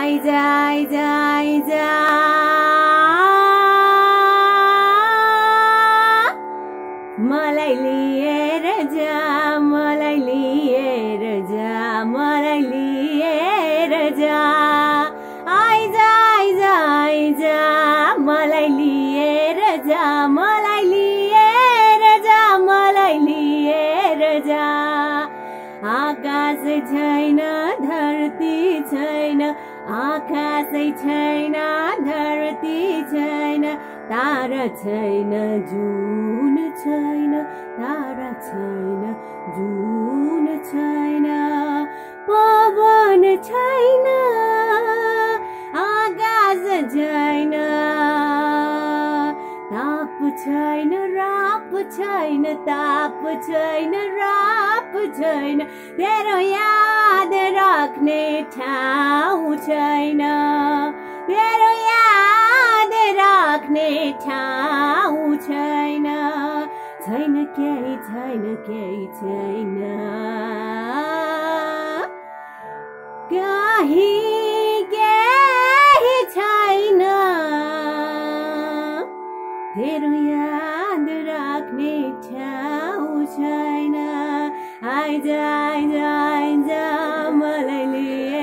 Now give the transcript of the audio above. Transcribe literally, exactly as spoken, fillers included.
आइज आइज आइज मलाई लिएर जा मलाई लिएर जा मलाई लिएर जा आइज आइज आइज मलाई लिएर जा मलाई लिएर जा मलाई लिएर जा आकाश छैन धरती छैन आकाशै छैन धरती छैन तारा छैन जुन छैन तारा छैन जुन छैन पवन छैन आकाश छैन ताप छैन राप छैन ताप छैन राप छैन तेरो याद राख्ने ठाउँ छैन तेरो याद राख्ने ठाउँ छैन छैन केही छैन केही छैन कहीं केही छैन तेरो याद राख्ने ठाउँ छैन आइज आइज आइज मलाई लिएर